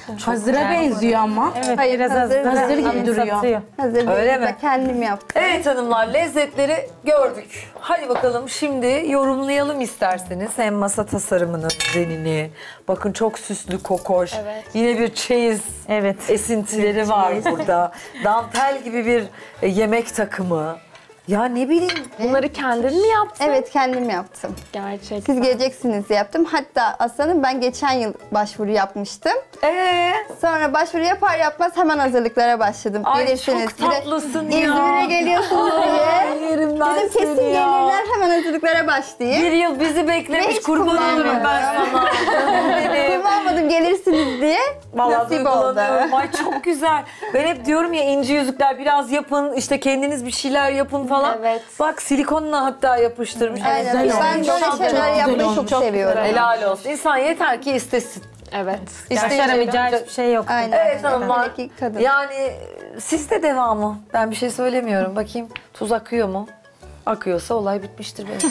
Hazıra benziyor ama. Evet, Hayır, biraz hazır gibi duruyor. satıyor. Hazır Öyle değil, mi? kendim yaptım. Evet hanımlar, lezzetleri gördük. Hadi bakalım şimdi yorumlayalım isterseniz. Hem masa tasarımının düzenini. Bakın çok süslü, kokoş. Evet. Yine bir çeyiz Evet. esintileri var burada. Dantel gibi bir yemek takımı. Ya ne bileyim. Bunları kendin mi yaptın? Evet, kendim yaptım. Gerçekten. Siz geleceksiniz diye yaptım. Hatta aslanım ben geçen yıl başvuru yapmıştım. Sonra başvuru yapar yapmaz hemen hazırlıklara başladım. Ay Gelirsiniz. çok tatlısın ya. İzmir'e geliyorsunuz diye. Yerim ben Dedim kesin seni ya. gelirler, hemen hazırlıklara başlayayım. Bir yıl bizi Ve beklemiş, hiç kurban olurum ben kullanmadım. sana. Canım benim. Kullanmadım, gelirsiniz diye. Vallahi Nasip oldu. duygulanıyorum. Ay çok güzel. Ben hep diyorum ya, inci yüzükler biraz yapın, işte kendiniz bir şeyler yapın falan. Evet. Bak silikonla hatta yapıştırmış. Aynen. Güzel Ben olmuş. böyle Çok şeyler güzel yapmayı olmuş. çok seviyorum. Helal olsun. İnsan yeter ki istesin. Evet. Başaramayacağı hiçbir şey yok. Aynen. Evet hanımlar. Öteki kadın. Yani sizde devamı. Ben bir şey söylemiyorum. Bakayım tuz akıyor mu? Akıyorsa olay bitmiştir benim.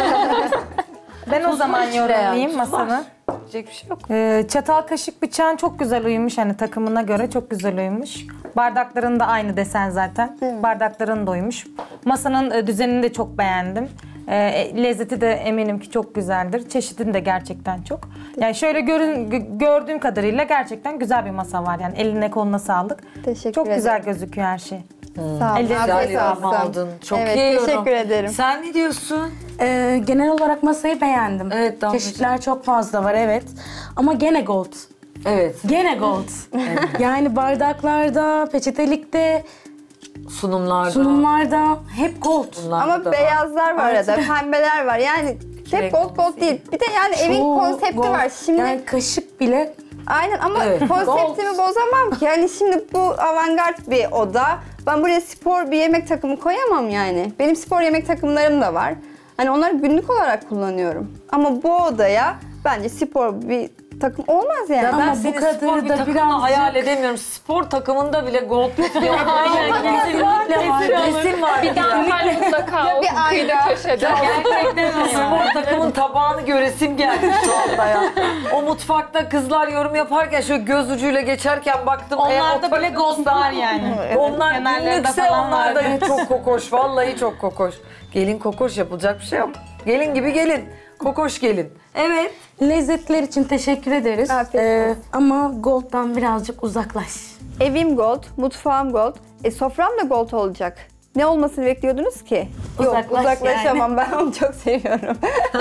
Ben o zaman yorumlayayım Tuz masanı. var. Diyecek bir şey yok. Çatal, kaşık, bıçağın çok güzel uyumuş. Hani takımına göre çok güzel uyumuş. Bardakların da aynı desen zaten. Evet. Bardakların da uyumuş. Masanın düzenini de çok beğendim. Lezzeti de eminim ki çok güzeldir. Çeşidini de gerçekten çok. Yani şöyle gördüğüm kadarıyla gerçekten güzel bir masa var. Yani eline koluna sağlık. Teşekkür Çok ederim. güzel gözüküyor her şey. Sağ olun. Güzel Güzel Afiyet yorum olsun. aldın. Çok Evet, iyi yorum. teşekkür ederim. Sen ne diyorsun? Genel olarak masayı beğendim. Evet, Damlacığım. Çeşitler çok fazla var, evet. Ama gene gold. Evet. Gene gold. Yani bardaklarda, peçetelikte, Sunumlarda. sunumlarda hep gold. Bunlarda Ama da var. beyazlar var arada, pembeler var. Yani hep gold gold değil. Bir de yani evin Çoğu konsepti gold. var. Şimdi Yani kaşık bile aynen ama Evet. konseptimi bozamam ki. Yani şimdi bu avantgard bir oda. Ben buraya spor bir yemek takımı koyamam yani. Benim spor yemek takımlarım da var. Hani onları günlük olarak kullanıyorum. Ama bu odaya bence spor bir takım olmaz yani. Ya ben Ama seni bu kadarı spor bir da takımla birazcık- hayal edemiyorum. Spor takımında bile gold tutuyor. kesinlikle var. Resim var. Bir dantel mutlaka o bir kıyıda ayna. köşede. Spor takımın tabağını göresim geldi şu anda ya. O mutfakta kızlar yorum yaparken şöyle göz ucuyla geçerken baktım. Onlarda o bile gold var yani. Onlar Kenarlarda günlükse falan onlar da var. çok kokoş. Vallahi çok kokoş. Gelin kokoş, yapılacak bir şey yok. Gelin gibi gelin. Kokoş gelin. Evet. Lezzetler için teşekkür ederiz. Afiyet olsun. Ama gold'dan birazcık uzaklaş. Evim gold, mutfağım gold. Sofram da gold olacak. Ne olmasını bekliyordunuz ki? Yok, Uzaklaş uzaklaşamam. Ben onu çok seviyorum.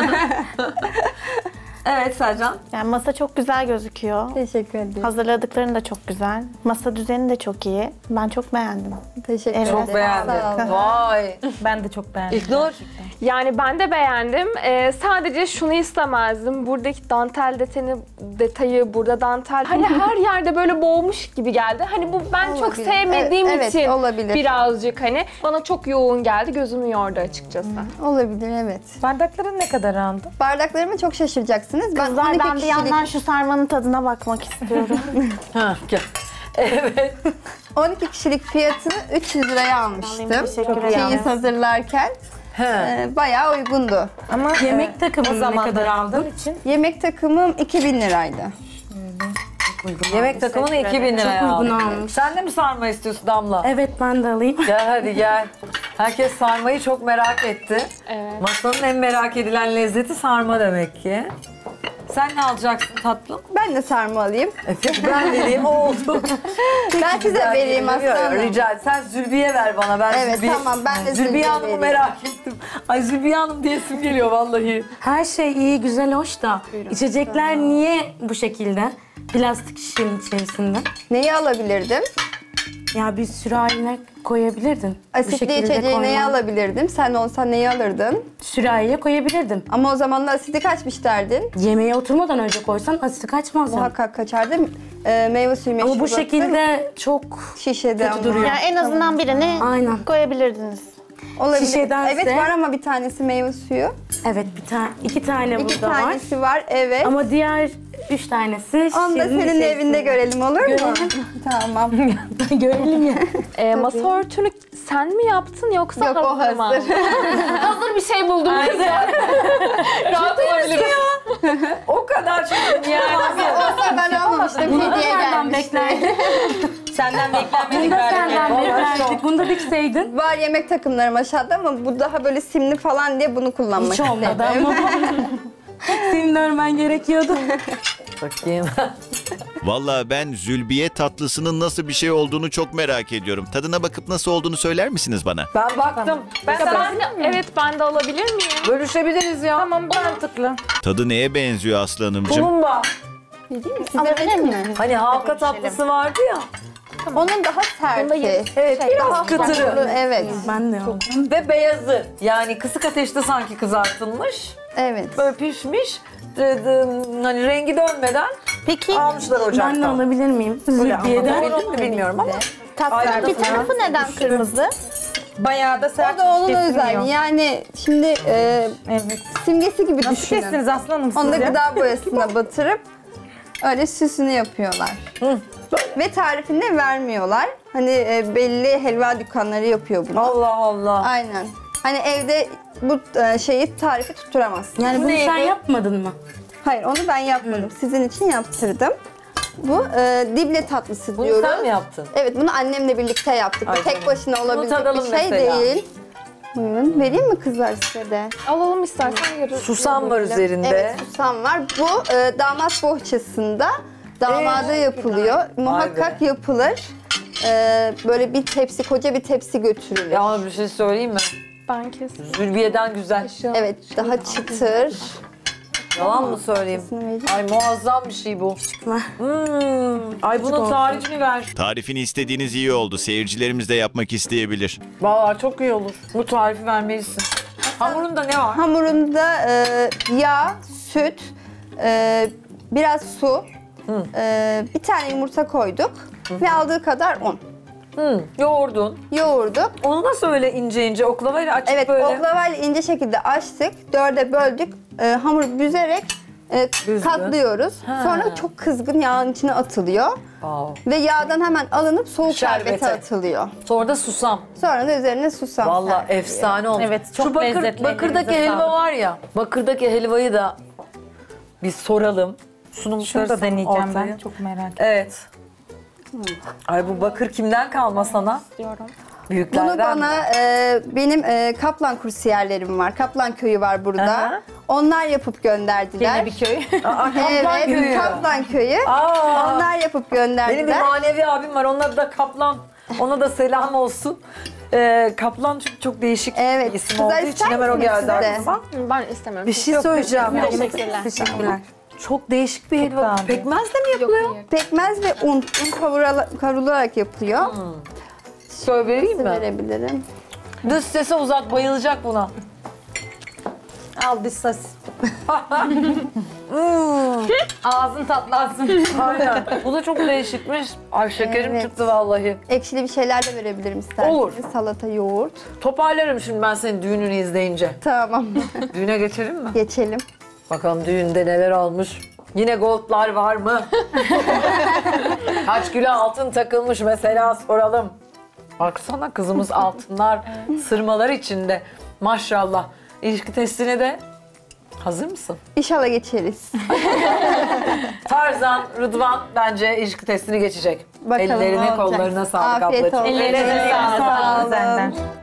Evet Sercan. Yani masa çok güzel gözüküyor. Teşekkür ederim. Hazırladıkların da çok güzel. Masa düzeni de çok iyi. Ben çok beğendim. Teşekkür Evet. ederim. Çok beğendim. Sağ olun. Vay. Ben de çok beğendim. İlknur. Yani ben de beğendim. Sadece şunu istemezdim. Buradaki dantel detayı, burada dantel. Hani her yerde böyle boğmuş gibi geldi. Hani bu ben çok Olabilir. sevmediğim Evet, için olabilir. birazcık hani bana çok yoğun geldi. Gözümü yordu açıkçası. Olabilir, evet. Bardakların ne kadar aldı? Bardaklarıma çok şaşıracaksınız. Ben Kızlar 12 ben bir kişilik, yandan şu sarmanın tadına bakmak istiyorum. Ha, gel. Evet. 12 kişilik fiyatını 300 liraya almıştım. Teşekkür ederim. Çeyiz hazırlarken He. bayağı uygundu. Ama Yemek takımını ne kadar aldın? için Yemek takımım 2000 liraydı. Yemek takımını 2000 liraya Çok uygun aldım. almış. Sen de mi sarma istiyorsun Damla? Evet, ben de alayım. Gel hadi gel. Herkes sarmayı çok merak etti. Evet. Masanın en merak edilen lezzeti sarma demek ki. Sen ne alacaksın tatlım? Ben de sarma alayım. Peki ben vereyim, o oldu. Ben size vereyim aslanım. Rica et. Sen Zülbiye ver bana. Ben Evet, tamam, ben de Zülbiye Hanım'ı vereyim. merak ettim. Ay Zülbiye Hanım diyesim geliyor vallahi. Her şey iyi, güzel, hoş da içecekler niye bu şekilde? Plastik şişenin içerisinde. Neyi alabilirdim? Ya bir sürahiyle koyabilirdin. Bu Asitli şekilde içeceği neyi koyma. alabilirdim? Sen olsan neyi alırdın? Sürahiyle koyabilirdin. Ama o zaman da asidi kaçmış derdin. Yemeğe oturmadan önce koysan asidi kaçmaz. Yani. Muhakkak kaçardı. Meyve suyu Ama bu meşrubatı şekilde çok şişede kötü ama. duruyor. Yani en azından birini Aynen. koyabilirdiniz. Olabilir. Şişedense- Evet var ama bir tanesi meyve suyu. Evet, iki tane İki burada var. tanesi var, evet. Ama diğer 3 tanesi Onu da şişenin senin içerisinde. evinde görelim, olur mu? Görelim. Tamam. Görelim ya. Masa örtünü sen mi yaptın yoksa Yok, o hazır mı? hazır. Hazır bir şey buldum. Rahat olabilirim. O kadar çok Olsa ben almamıştım. Bunu da Hediye senden gelmişti. beklerdik. Senden beklenmedik Bunu da galiba. senden beklerdik. Bunu da dikseydin. Var yemek takımlarım aşağıda ama bu daha böyle simli falan diye bunu kullanmak Hiç olmadı istedim. ama. Senin örmen gerekiyordu. Bakayım. Vallahi ben Zülbiye tatlısının nasıl bir şey olduğunu çok merak ediyorum. Tadına bakıp nasıl olduğunu söyler misiniz bana? Ben baktım. Ben de Evet ben de alabilir miyim? Bölüşebiliriz ya. Tamam mantıklı. Tadı neye benziyor Aslanımcığım? Tulumba. Size vereyim mi? Hani halka tatlısı vardı ya. Onun daha serti. Evet, biraz kıtırı. Evet. Ben de aldım. Ve beyazı. Yani kısık ateşte sanki kızartılmış. Evet. Böyle pişmiş. Hani rengi dönmeden Peki almışlar ocaktan. Ben de alabilir miyim? Zülbiye'den. Anlatabildim mi bilmiyorum ama. Tatlı bir tarafı neden kırmızı? Bayağı da O sert da onun kesmiyor. özelliği. Yani şimdi Evet. simgesi gibi Nasıl düşünün. kestiniz aslanım Onu da siz ya? gıda boyasına batırıp öyle süsünü yapıyorlar. Ve tarifini de vermiyorlar. Hani belli helva dükkanları yapıyor bunu. Allah Allah. Aynen. Hani evde bu şeyi tarifi tutturamazsın. Yani Bu bunu sen neydi? yapmadın mı? Hayır, onu ben yapmadım. Sizin için yaptırdım. Bu dible tatlısı Bunu diyoruz. sen mi yaptın? Evet, bunu annemle birlikte yaptık. Ay Bu tek canım. başına Bunu olabilecek tadalım bir şey mesela. değil. Buyurun, vereyim mi kızlar size de? Alalım istersen yarı. Susam var üzerinde. Evet, susam var. Bu damat bohçasında damada yapılıyor. Muhakkak yapılır. Böyle bir tepsi, koca bir tepsi götürülür. Ya bir şey söyleyeyim mi? Ben kesin. Zülbiye'den güzel. Evet, daha çıtır. Yalan mı söyleyeyim? Şunu vereyim. Ay muazzam bir şey bu. Ay bunun tarifini ver. Tarifini istediğiniz iyi oldu. Seyircilerimiz de yapmak isteyebilir. Vallahi çok iyi olur. Bu tarifi vermelisin. Hamurunda ne var? Hamurunda yağ, süt, biraz su, bir tane yumurta koyduk ve aldığı kadar un. Yoğurdun. Yoğurduk. Onu nasıl öyle ince ince oklavayla açıp Evet, böyle? oklavayla ince şekilde açtık, dörde böldük. Hamuru büzerek katlıyoruz. Ha. Sonra çok kızgın yağın içine atılıyor. Wow. Ve yağdan hemen alınıp soğuk Şerbete. şerbete atılıyor. Sonra da susam. Sonra da üzerine susam Vallahi serpiliyor. efsane olmuş. Evet, çok Şu lezzetli, Bakır'daki ellerinize helva sağlık. var ya. Bakır'daki helvayı da bir soralım. Şunu da Sunumları deneyeceğim ben. Çok merak ettim. Evet. Ay bu bakır kimden kalma sana? Diyorum. Büyüklerden Bunu bana mi? benim Kaplan kursiyerlerim var. Kaplan köyü var burada. Aha. Onlar yapıp gönderdiler. Yine bir köy. Aa, Kaplan Evet, köyü. Kaplan köyü. Aa, Onlar yapıp benim bir gönderdiler. manevi abim var. Onun adı da Kaplan. Ona da selam olsun. Kaplan çünkü çok değişik Evet. bir isim Kızlar olduğu için ister hemen o misiniz geldi siz de? aklıma. Ben istemiyorum. Bir şey söyleyeceğim. Teşekkürler. Teşekkürler. Çok değişik bir helva. beğendim. Pekmezle mi yapılıyor? Yok, hayır. Pekmez ve un kavrularak yapılıyor. Söyle vereyim Size mi? verebilirim. Dış sese uzat, bayılacak buna. Al dış ses. Ağzın tatlansın. Aynen. Bu da çok değişikmiş. Ay şekerim Evet. çıktı vallahi. Ekşili bir şeyler de verebilirim isterseniz. Olur. Salata, yoğurt. Toparlarım şimdi ben senin düğününü izleyince. Tamam. Düğüne geçelim mi? Geçelim. Bakalım düğünde neler olmuş. Yine goldlar var mı? Kaç kilo altın takılmış mesela soralım. Baksana kızımız altınlar, sırmalar içinde. Maşallah. İlişki testine de hazır mısın? İnşallah geçeriz. Tarzan, Rıdvan bence ilişki testini geçecek. Bakalım ne Ellerine olacak. kollarına sağlık Afiyet ablacığım. olsun. Ellerine sağlık. Sağ olun. Senden.